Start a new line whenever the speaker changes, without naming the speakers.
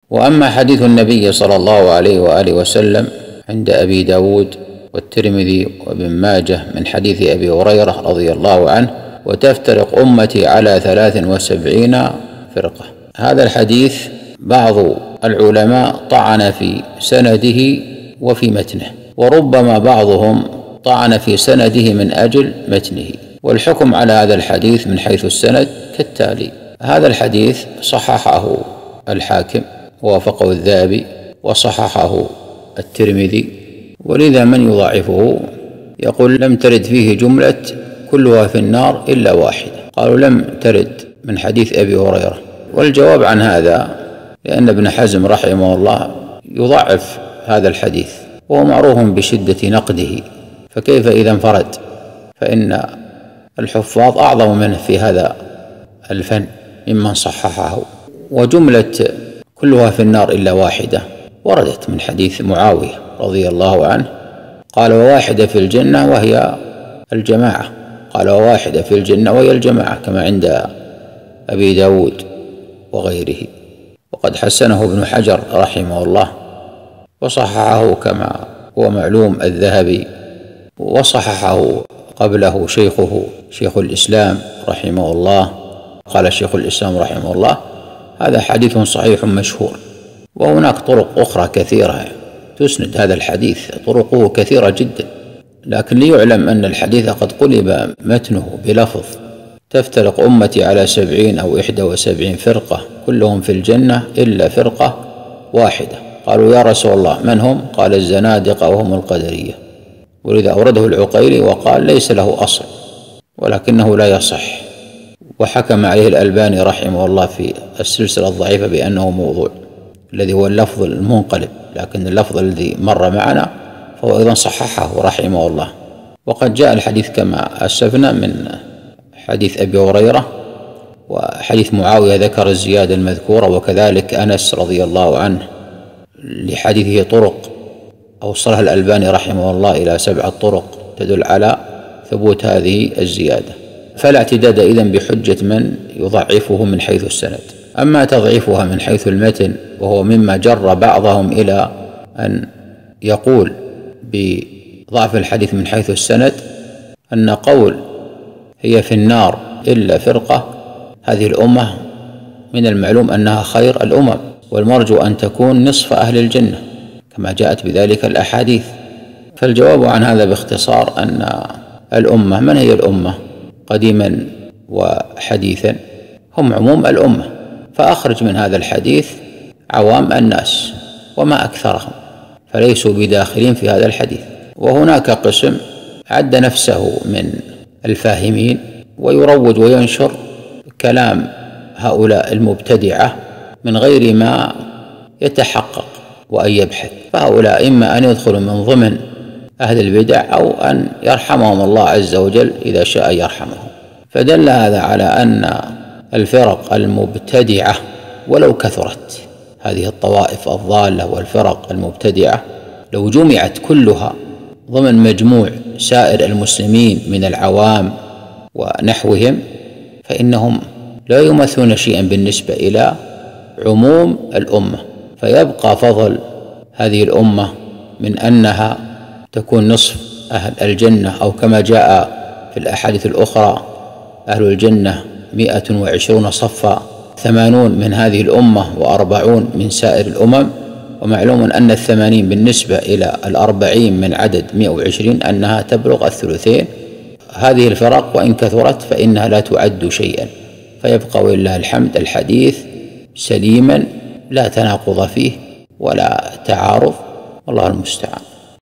وأما حديث النبي صلى الله عليه وآله وسلم عند أبي داود والترمذي وابن ماجه من حديث أبي هريرة رضي الله عنه: وتفترق أمتي على 73 فرقة. هذا الحديث بعض العلماء طعن في سنده وفي متنه، وربما بعضهم طعن في سنده من أجل متنه. والحكم على هذا الحديث من حيث السند كالتالي: هذا الحديث صححه الحاكم ووافقه الذهبي وصححه الترمذي، ولذا من يضاعفه يقول: لم ترد فيه جملة كلها في النار إلا واحدة. قالوا: لم ترد من حديث أبي هريرة. والجواب عن هذا لأن ابن حزم رحمه الله يضعف هذا الحديث، وهو معروف بشدة نقده، فكيف إذا انفرد؟ فإن الحفاظ أعظم منه في هذا الفن ممن صححه. وجملة كلها في النار إلا واحدة وردت من حديث معاوية رضي الله عنه، قال: وواحدة في الجنة وهي الجماعة. قال: وواحدة في الجنة وهي الجماعة، كما عند أبي داود وغيره. وقد حسنه ابن حجر رحمه الله، وصححه كما هو معلوم الذهبي، وصححه قبله شيخه شيخ الإسلام رحمه الله. قال شيخ الإسلام رحمه الله: هذا حديث صحيح مشهور. وهناك طرق أخرى كثيرة تسند هذا الحديث، طرقه كثيرة جدا، لكن ليعلم أن الحديث قد قلب متنه بلفظ: تفترق أمتي على 70 أو 71 فرقة كلهم في الجنة إلا فرقة واحدة. قالوا: يا رسول الله من هم؟ قال: الزنادقة وهم القدرية. ولذا أورده العقيلي وقال: ليس له أصل ولكنه لا يصح، وحكم عليه الألباني رحمه الله في السلسلة الضعيفة بأنه موضوع، الذي هو اللفظ المنقلب، لكن اللفظ الذي مر معنا فهو أيضا صححه رحمه الله. وقد جاء الحديث كما أسفنا من حديث أبي هريرة، وحديث معاوية ذكر الزيادة المذكورة، وكذلك أنس رضي الله عنه لحديثه طرق أوصلها الألباني رحمه الله إلى 7 طرق تدل على ثبوت هذه الزيادة. فلا اعتداد إذن بحجة من يضعفه من حيث السند. أما تضعيفها من حيث المتن، وهو مما جر بعضهم إلى أن يقول بضعف الحديث من حيث السند، أن قول هي في النار إلا فرقة، هذه الأمة من المعلوم أنها خير الأمم، والمرجو أن تكون نصف أهل الجنة كما جاءت بذلك الأحاديث. فالجواب عن هذا باختصار أن الأمة، من هي الأمة قديما وحديثا؟ هم عموم الأمة، فأخرج من هذا الحديث عوام الناس وما أكثرهم، فليسوا بداخلين في هذا الحديث. وهناك قسم عد نفسه من الفاهمين ويروج وينشر كلام هؤلاء المبتدعة من غير ما يتحقق وأن يبحث، فهؤلاء إما أن يدخلوا من ضمن أهل البدع أو أن يرحمهم الله عز وجل إذا شاء يرحمهم. فدل هذا على أن الفرق المبتدعة ولو كثرت، هذه الطوائف الضالة والفرق المبتدعة لو جمعت كلها ضمن مجموع سائر المسلمين من العوام ونحوهم، فإنهم لا يمثلون شيئا بالنسبة إلى عموم الأمة، فيبقى فضل هذه الأمة من أنها تكون نصف أهل الجنة، أو كما جاء في الأحاديث الأخرى: أهل الجنة 120 صفا، 80 من هذه الأمة و40 من سائر الأمم. ومعلوم أن 80 بالنسبة إلى 40 من عدد 120 أنها تبلغ الثلثين. هذه الفرق وإن كثرت فإنها لا تعد شيئا، فيبقى ولله الحمد الحديث سليما لا تناقض فيه ولا تعارض، والله المستعان.